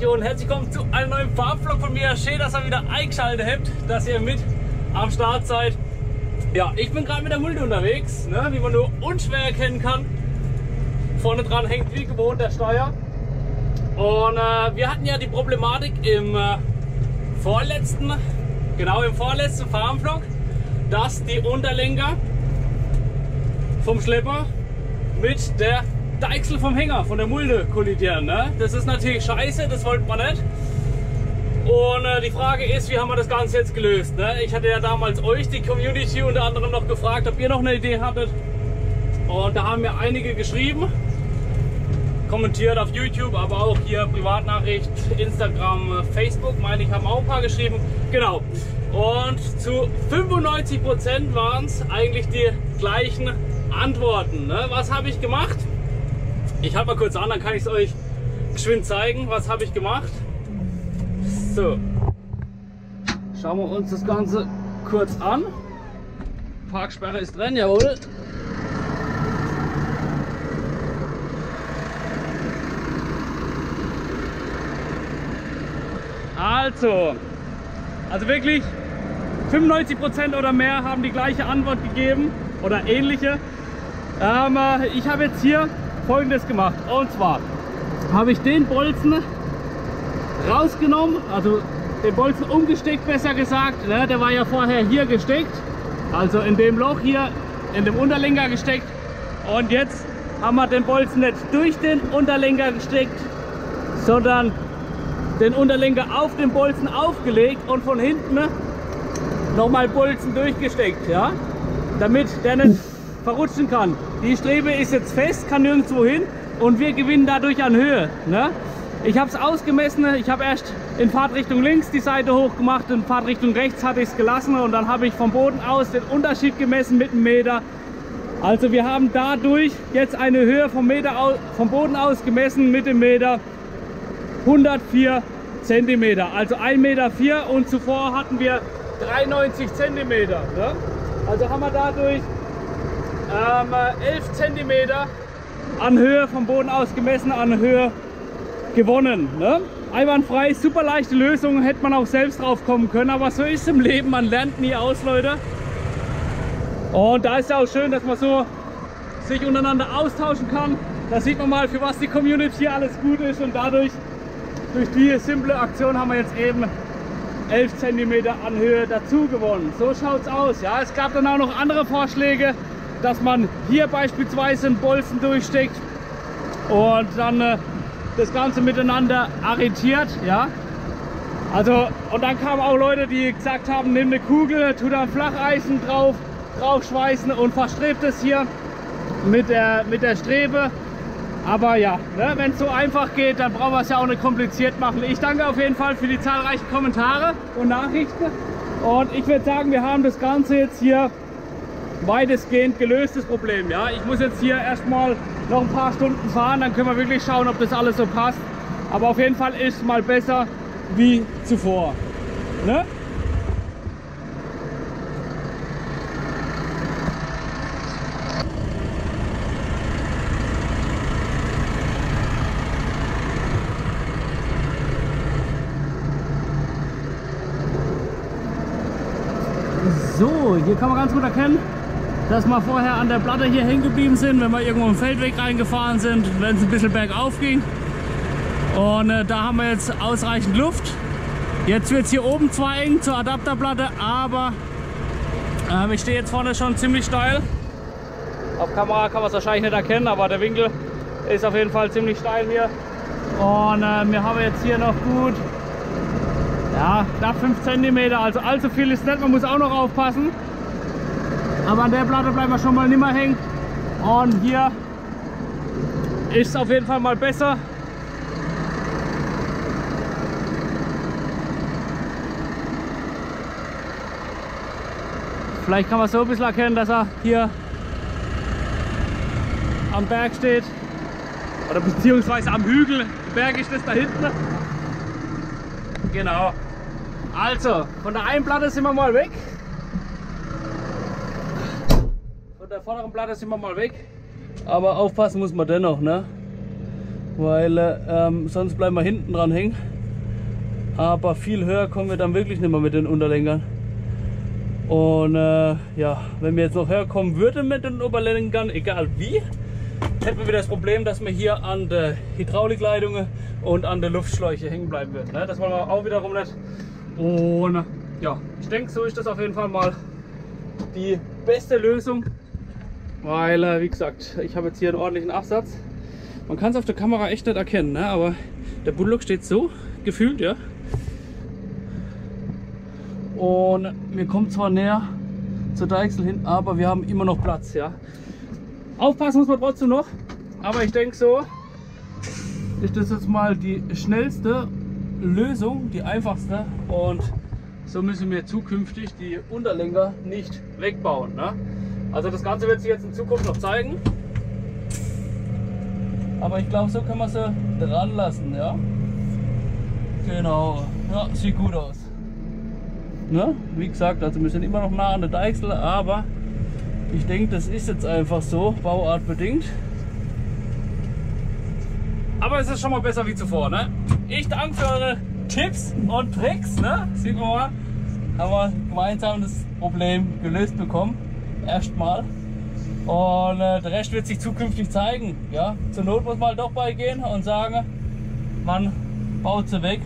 euch und herzlich willkommen zu einem neuen Fahrvlog von mir. Schön, dass ihr wieder eingeschaltet habt, dass ihr mit am Start seid. Ja, ich bin gerade mit der Mulde unterwegs, ne, wie man nur unschwer erkennen kann. Vorne dran hängt wie gewohnt der Steuer. Und wir hatten ja die Problematik im vorletzten Farmvlog, dass die Unterlenker vom Schlepper mit der Deichsel vom Hänger, von der Mulde kollidieren. Ne? Das ist natürlich scheiße, das wollten wir nicht. Und die Frage ist, wie haben wir das Ganze jetzt gelöst? Ne? Ich hatte ja damals euch, die Community, unter anderem noch gefragt, ob ihr noch eine Idee hattet. Und da haben mir einige geschrieben, kommentiert auf YouTube, aber auch hier Privatnachricht, Instagram, Facebook, meine ich, haben auch ein paar geschrieben. Genau. Und zu 95% waren es eigentlich die gleichen Antworten. Ne? Was habe ich gemacht? Ich halte mal kurz an, dann kann ich es euch geschwind zeigen. Was habe ich gemacht? So, schauen wir uns das Ganze kurz an. Parksperre ist drin, jawohl. Also wirklich 95% oder mehr haben die gleiche Antwort gegeben oder ähnliche. Ich habe jetzt hier Folgendes gemacht, und zwar habe ich den Bolzen rausgenommen, also den Bolzen umgesteckt, besser gesagt, ne? Der war ja vorher hier gesteckt, also in dem Loch hier in dem Unterlenker gesteckt, und jetzt haben wir den Bolzen nicht durch den Unterlenker gesteckt, sondern den Unterlenker auf den Bolzen aufgelegt und von hinten nochmal Bolzen durchgesteckt, ja, damit der nicht verrutschen kann. Die Strebe ist jetzt fest, kann nirgendwo hin, und wir gewinnen dadurch an Höhe. Ne? Ich habe es ausgemessen, ich habe erst in Fahrtrichtung links die Seite hoch gemacht, in Fahrtrichtung rechts hatte ich es gelassen, und dann habe ich vom Boden aus den Unterschied gemessen mit einem Meter. Also wir haben dadurch jetzt eine Höhe vom Boden aus gemessen mit dem Meter 104 cm, also 1,04 Meter, und zuvor hatten wir 93 cm. Ne? Also haben wir dadurch 11 cm an Höhe vom Boden aus gemessen, an Höhe gewonnen. Ne? Einwandfrei, super leichte Lösung, hätte man auch selbst drauf kommen können, aber so ist es im Leben, man lernt nie aus, Leute. Und da ist ja auch schön, dass man so sich untereinander austauschen kann. Da sieht man mal, für was die Community alles gut ist, und dadurch, durch die simple Aktion, haben wir jetzt eben 11 cm an Höhe dazu gewonnen. So schaut es aus. Ja, es gab dann auch noch andere Vorschläge, dass man hier beispielsweise einen Bolzen durchsteckt und dann das Ganze miteinander arretiert. Ja, also, und dann kamen auch Leute, die gesagt haben, nimm eine Kugel, tu da ein Flacheisen drauf schweißen und verstrebt es hier mit der Strebe. Aber ja, ne, wenn es so einfach geht, dann brauchen wir es ja auch nicht kompliziert machen. Ich danke auf jeden Fall für die zahlreichen Kommentare und Nachrichten. Und ich würde sagen, wir haben das Ganze jetzt hier weitestgehend gelöst, das Problem. Ja, ich muss jetzt hier erstmal noch ein paar Stunden fahren, dann können wir wirklich schauen, ob das alles so passt. Aber auf jeden Fall ist es mal besser wie zuvor. Ne? So, hier kann man ganz gut erkennen, dass wir vorher an der Platte hier hängen geblieben sind, wenn wir irgendwo im Feldweg reingefahren sind, wenn es ein bisschen bergauf ging. Und da haben wir jetzt ausreichend Luft. Jetzt wird es hier oben zwar eng zur Adapterplatte, aber ich stehe jetzt vorne schon ziemlich steil. Auf Kamera kann man es wahrscheinlich nicht erkennen, aber der Winkel ist auf jeden Fall ziemlich steil hier. Und wir haben jetzt hier noch gut, ja, knapp 5 cm, also allzu viel ist nicht, man muss auch noch aufpassen. Aber an der Platte bleiben wir schon mal nimmer hängen. Und hier ist es auf jeden Fall mal besser. Vielleicht kann man so ein bisschen erkennen, dass er hier am Berg steht. Oder beziehungsweise am Hügel. Der Berg ist das da hinten. Genau. Also, von der einen Platte sind wir mal weg. Von der vorderen Platte sind wir mal weg. Aber aufpassen muss man dennoch, ne? Weil sonst bleiben wir hinten dran hängen. aber viel höher kommen wir dann wirklich nicht mehr mit den Unterlenkern. Und ja, wenn wir jetzt noch höher kommen würden mit den Oberlenkern, egal wie, hätten wir wieder das Problem, dass wir hier an der Hydraulikleitung und an der Luftschläuche hängen bleiben würden. Ne? Das wollen wir auch wiederum nicht. Und ja, ich denke, so ist das auf jeden Fall mal die beste Lösung, weil wie gesagt, ich habe jetzt hier einen ordentlichen Absatz. Man kann es auf der Kamera echt nicht erkennen, ne? Aber der Bulldog steht so gefühlt, ja. Und wir kommen zwar näher zur Deichsel hin, aber wir haben immer noch Platz, ja. Aufpassen muss man trotzdem noch, aber ich denke, so ist das jetzt mal die schnellste Lösung, die einfachste, und so müssen wir zukünftig die Unterlenker nicht wegbauen, ne? Also das Ganze wird sich jetzt in Zukunft noch zeigen, aber ich glaube, so können wir sie dran lassen, ja. Genau, ja, sieht gut aus. Ne? Wie gesagt, also wir sind immer noch nah an der Deichsel, aber ich denke, das ist jetzt einfach so, bauartbedingt. Aber es ist schon mal besser wie zuvor, ne? Ich danke für eure Tipps und Tricks, ne? Sieht man mal, haben wir gemeinsam das Problem gelöst bekommen, erstmal. Und der Rest wird sich zukünftig zeigen, ja? Zur Not muss man halt doch beigehen und sagen, man baut sie weg.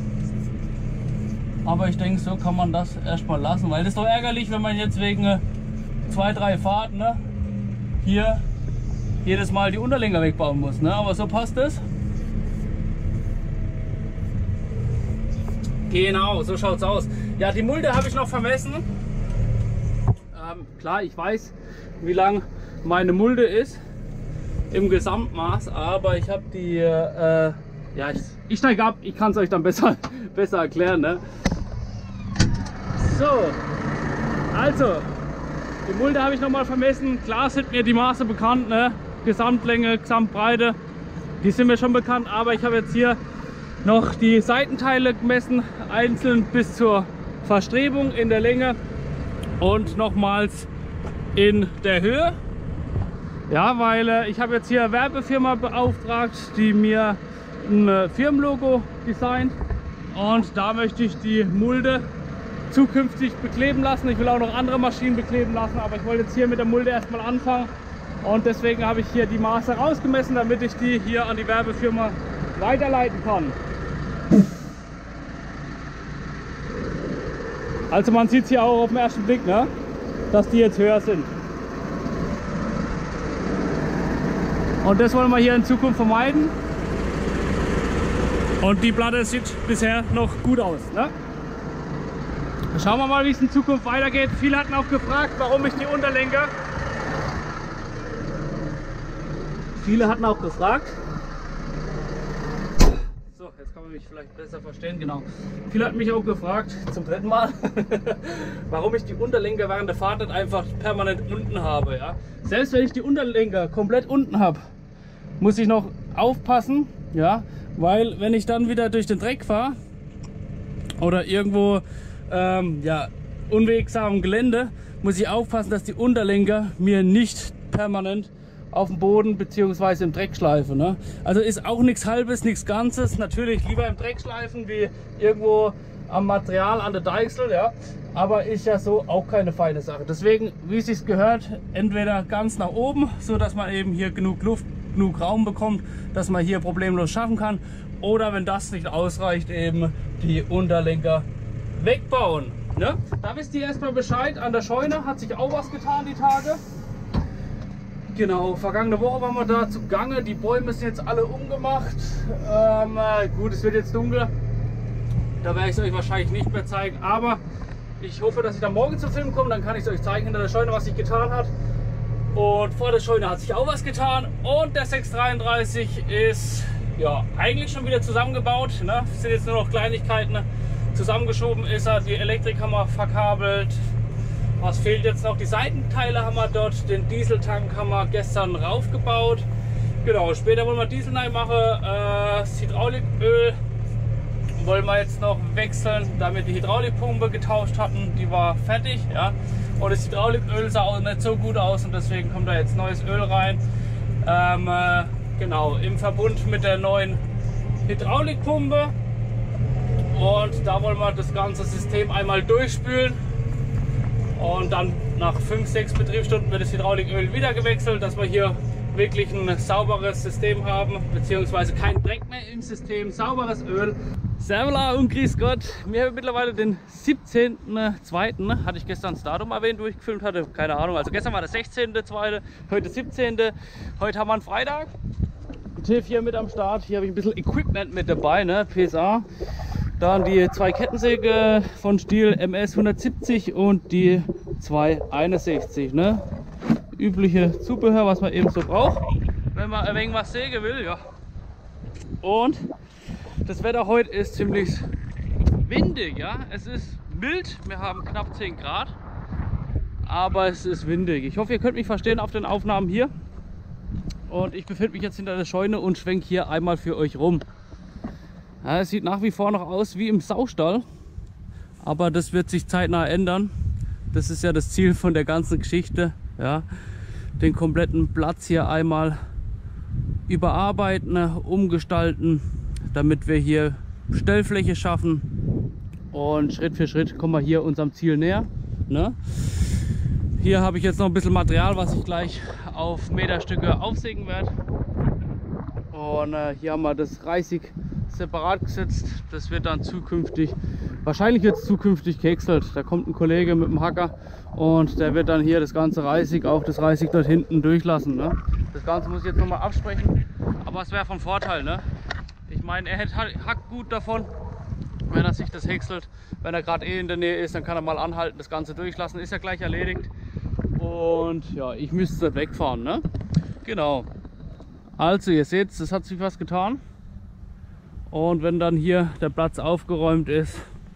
Aber ich denke, so kann man das erstmal lassen, weil das ist doch ärgerlich, wenn man jetzt wegen 2, 3 Fahrten, ne, hier jedes Mal die Unterlenker wegbauen muss, ne? Aber so passt es. Genau, so schaut es aus. Ja, die Mulde habe ich noch vermessen. Klar, ich weiß, wie lang meine Mulde ist im Gesamtmaß, aber ich habe die, ja, ich steige ab, ich kann es euch dann besser erklären, ne? So, also, die Mulde habe ich noch mal vermessen. Klar sind mir die Maße bekannt, ne? Gesamtlänge, Gesamtbreite, die sind mir schon bekannt, aber ich habe jetzt hier noch die Seitenteile gemessen, einzeln bis zur Verstrebung in der Länge und nochmals in der Höhe. Ja, weil ich habe jetzt hier eine Werbefirma beauftragt, die mir ein Firmenlogo designt, und da möchte ich die Mulde zukünftig bekleben lassen. Ich will auch noch andere Maschinen bekleben lassen, aber ich wollte jetzt hier mit der Mulde erstmal anfangen, und deswegen habe ich hier die Maße rausgemessen, damit ich die hier an die Werbefirma weiterleiten kann. Also man sieht es hier auch auf den ersten Blick, ne, dass die jetzt höher sind. Und das wollen wir hier in Zukunft vermeiden. Und die Platte sieht bisher noch gut aus, ne? Schauen wir mal, wie es in Zukunft weitergeht. Viele hatten auch gefragt, warum ich die Unterlenker. So, jetzt kann man mich vielleicht besser verstehen, genau. Viele hatten mich auch gefragt, zum 3. Mal, warum ich die Unterlenker während der Fahrt nicht einfach permanent unten habe, ja? Selbst wenn ich die Unterlenker komplett unten habe, muss ich noch aufpassen, ja? Weil wenn ich dann wieder durch den Dreck fahre oder irgendwo ja, unwegsamem Gelände, muss ich aufpassen, dass die Unterlenker mir nicht permanent auf dem Boden bzw. im Dreck schleifen, ne? Also ist auch nichts Halbes, nichts Ganzes. Natürlich lieber im Dreck schleifen wie irgendwo am Material an der Deichsel, ja? Aber ist ja so auch keine feine Sache. Deswegen, wie es sich gehört, entweder ganz nach oben, so dass man eben hier genug Luft, genug Raum bekommt, dass man hier problemlos schaffen kann, oder wenn das nicht ausreicht, eben die Unterlenker wegbauen, ne? Da wisst ihr erstmal Bescheid. An der Scheune hat sich auch was getan die Tage. Genau, vergangene Woche waren wir da zu Gange. Die Bäume sind jetzt alle umgemacht. Gut, es wird jetzt dunkel. Da werde ich es euch wahrscheinlich nicht mehr zeigen. Aber ich hoffe, dass ich dann morgen zum Film komme. Dann kann ich es euch zeigen hinter der Scheune, was sich getan hat. Und vor der Scheune hat sich auch was getan. Und der 633 ist ja eigentlich schon wieder zusammengebaut, ne? Es sind jetzt nur noch Kleinigkeiten. Zusammengeschoben ist er, die Elektrik haben wir verkabelt. Was fehlt jetzt noch? Die Seitenteile haben wir dort, den Dieseltank haben wir gestern raufgebaut. Genau, später wollen wir Diesel rein machen. Das Hydrauliköl wollen wir jetzt noch wechseln, da wir die Hydraulikpumpe getauscht hatten. Die war fertig, ja. Und das Hydrauliköl sah auch nicht so gut aus, und deswegen kommt da jetzt neues Öl rein. Genau, im Verbund mit der neuen Hydraulikpumpe. Und da wollen wir das ganze System einmal durchspülen. Und dann nach 5-6 Betriebsstunden wird das Hydrauliköl wieder gewechselt, dass wir hier wirklich ein sauberes System haben, beziehungsweise kein Dreck mehr im System, sauberes Öl. Servus und grüß Gott. Wir haben mittlerweile den 17.02. Hatte ich gestern das Datum erwähnt, wo ich gefilmt hatte? Keine Ahnung. Also gestern war der 16.02., heute 17. Heute haben wir einen Freitag. T4 mit am Start. Hier habe ich ein bisschen Equipment mit dabei, ne? PSA. Dann die 2 Kettensäge von Stihl MS 170 und die 261, ne? Übliche Zubehör, was man eben so braucht, wenn man ein wenig was sägen will, ja. Und das Wetter heute ist ziemlich windig, ja. Es ist mild, wir haben knapp 10 Grad, aber es ist windig. Ich hoffe, ihr könnt mich verstehen auf den Aufnahmen hier. Und ich befinde mich jetzt hinter der Scheune und schwenke hier einmal für euch rum. Ja, es sieht nach wie vor noch aus wie im Saustall, aber das wird sich zeitnah ändern. Das ist ja das Ziel von der ganzen Geschichte, ja, den kompletten Platz hier einmal überarbeiten, umgestalten, damit wir hier Stellfläche schaffen und Schritt für Schritt kommen wir hier unserem Ziel näher, ne? Hier habe ich jetzt noch ein bisschen Material, was ich gleich auf Meterstücke aufsägen werde. Und hier haben wir das Reisig separat gesetzt. Das wird dann zukünftig, wahrscheinlich wird es zukünftig gehäckselt. Da kommt ein Kollege mit dem Hacker und der wird dann hier das ganze Reisig, auch das Reisig dort hinten durchlassen, ne? Das Ganze muss ich jetzt nochmal absprechen, aber es wäre von Vorteil, ne? Ich meine, er hackt gut davon, wenn er sich das häckselt. Wenn er gerade in der Nähe ist, dann kann er mal anhalten, das Ganze durchlassen. Ist ja gleich erledigt. Und ja, ich müsste wegfahren, ne? Genau. Also ihr seht, es hat sich was getan. Und wenn dann hier der Platz aufgeräumt ist,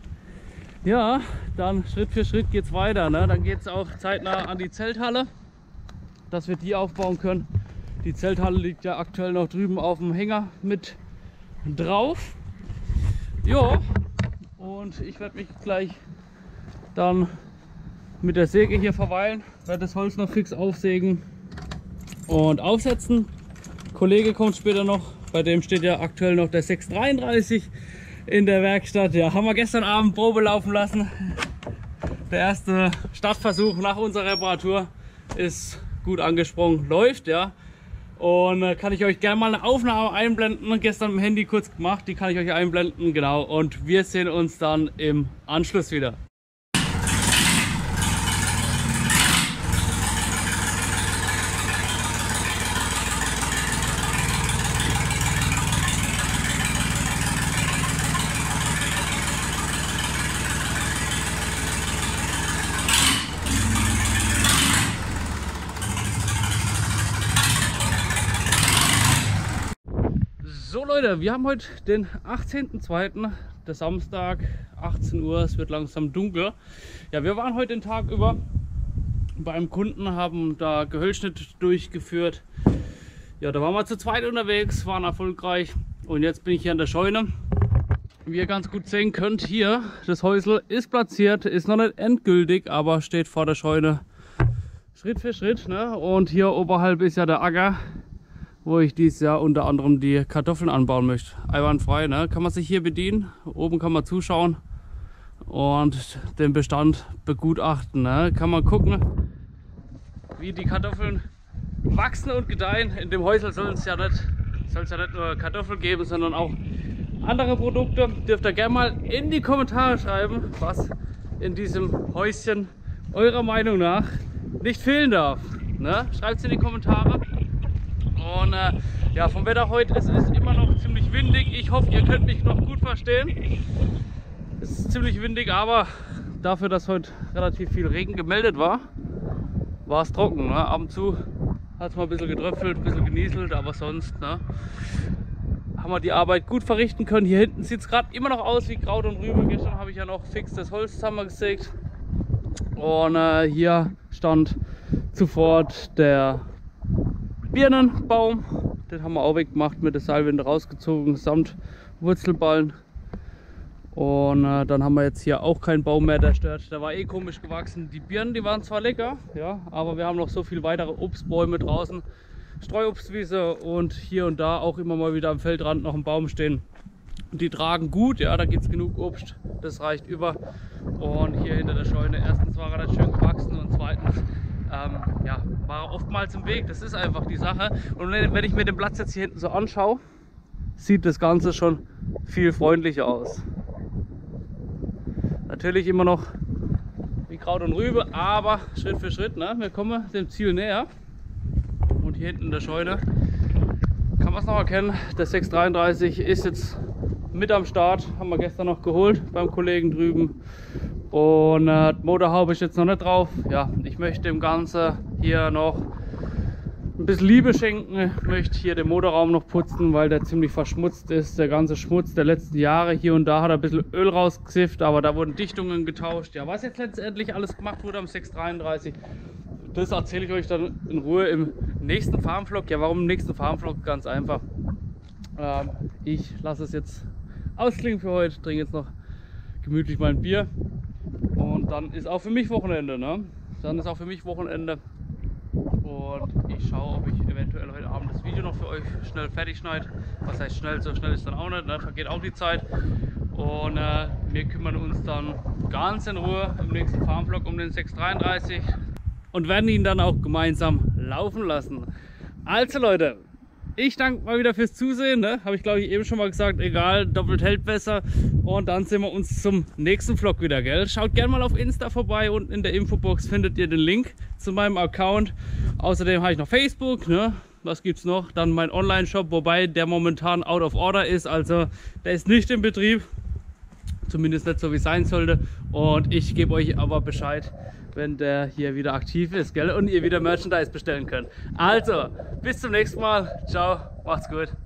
ja, dann Schritt für Schritt geht es weiter, ne? Dann geht es auch zeitnah an die Zelthalle, dass wir die aufbauen können. Die Zelthalle liegt ja aktuell noch drüben auf dem Hänger mit drauf. Ja, und ich werde mich gleich dann mit der Säge hier verweilen, werde das Holz noch fix aufsägen und aufsetzen. Der Kollege kommt später noch, bei dem steht ja aktuell noch der 633 in der Werkstatt. Ja, haben wir gestern Abend Probe laufen lassen. Der erste Startversuch nach unserer Reparatur ist gut angesprungen, läuft, ja. Und kann ich euch gerne mal eine Aufnahme einblenden, gestern mit dem Handy kurz gemacht, die kann ich euch einblenden, genau. Und wir sehen uns dann im Anschluss wieder. So Leute, wir haben heute den 18.02., der Samstag, 18 Uhr, es wird langsam dunkel. Ja, wir waren heute den Tag über bei einem Kunden, haben da Gehölzschnitt durchgeführt. Ja, da waren wir zu zweit unterwegs, waren erfolgreich und jetzt bin ich hier an der Scheune. Wie ihr ganz gut sehen könnt, hier, das Häusl ist platziert, ist noch nicht endgültig, aber steht vor der Scheune Schritt für Schritt, ne? Und hier oberhalb ist ja der Acker, wo ich dieses Jahr unter anderem die Kartoffeln anbauen möchte. Einwandfrei, ne? Kann man sich hier bedienen. Oben kann man zuschauen und den Bestand begutachten, ne? Kann man gucken, wie die Kartoffeln wachsen und gedeihen. In dem Häusl soll es ja nicht nur Kartoffeln geben, sondern auch andere Produkte. Dürft ihr gerne mal in die Kommentare schreiben, was in diesem Häuschen eurer Meinung nach nicht fehlen darf, ne? Schreibt es in die Kommentare. Und ja, vom Wetter heute, es ist immer noch ziemlich windig. Ich hoffe, ihr könnt mich noch gut verstehen. Es ist ziemlich windig, aber dafür, dass heute relativ viel Regen gemeldet war, war es trocken, ne? Ab und zu hat es mal ein bisschen getröpfelt, ein bisschen genieselt, aber sonst, ne, haben wir die Arbeit gut verrichten können. Hier hinten sieht es gerade immer noch aus wie Kraut und Rübe. Gestern habe ich ja noch fix das Holz zusammengesägt. Und hier stand zuvor der Birnenbaum, den haben wir auch weggemacht, mit der Seilwinde rausgezogen, samt Wurzelballen. Und dann haben wir jetzt hier auch keinen Baum mehr, der stört. Der war eh komisch gewachsen. Die Birnen, die waren zwar lecker, ja, aber wir haben noch so viele weitere Obstbäume draußen, Streuobstwiese und hier und da auch immer mal wieder am Feldrand noch ein Baum stehen, Die tragen gut, ja, da gibt es genug Obst, das reicht über. Und hier hinter der Scheune, erstens war er nicht schön gewachsen und zweitens ja, war er oftmals im Weg. Das ist einfach die Sache. Und wenn ich mir den Platz jetzt hier hinten so anschaue, sieht das Ganze schon viel freundlicher aus. Natürlich immer noch wie Kraut und Rübe, aber Schritt für Schritt, ne? Wir kommen dem Ziel näher. Und hier hinten in der Scheune kann man es noch erkennen, der 633 ist jetzt mit am Start, haben wir gestern noch geholt beim Kollegen drüben. Und die Motorhaube ist jetzt noch nicht drauf. Ja, ich möchte dem Ganzen hier noch ein bisschen Liebe schenken. Ich möchte hier den Motorraum noch putzen, weil der ziemlich verschmutzt ist. Der ganze Schmutz der letzten Jahre. Hier und da hat er ein bisschen Öl rausgesifft, aber da wurden Dichtungen getauscht. Ja, was jetzt letztendlich alles gemacht wurde am 633, das erzähle ich euch dann in Ruhe im nächsten Farmvlog. Ja, warum im nächsten Farmvlog? Ganz einfach. Ich lasse es jetzt ausklingen für heute, trinke jetzt noch gemütlich mein Bier. Und dann ist auch für mich Wochenende, ne? Dann ist auch für mich Wochenende. Und ich schaue, ob ich eventuell heute Abend das Video noch für euch schnell fertig schneide. Was heißt schnell? So schnell ist dann auch nicht, ne? Vergeht auch die Zeit. Und wir kümmern uns dann ganz in Ruhe im nächsten Farmvlog um den 633 und werden ihn dann auch gemeinsam laufen lassen. Also Leute, ich danke mal wieder fürs Zusehen, ne? Habe ich glaube ich eben schon mal gesagt, egal, doppelt hält besser. Und dann sehen wir uns zum nächsten Vlog wieder, gell? Schaut gerne mal auf Insta vorbei, unten in der Infobox findet ihr den Link zu meinem Account. Außerdem habe ich noch Facebook, ne? Was gibt's noch? Dann mein Online-Shop, wobei der momentan out of order ist, also der ist nicht in Betrieb. Zumindest nicht so wie es sein sollte. Und ich gebe euch aber Bescheid, wenn der hier wieder aktiv ist, gell? Und ihr wieder Merchandise bestellen könnt. Also, bis zum nächsten Mal. Ciao, macht's gut.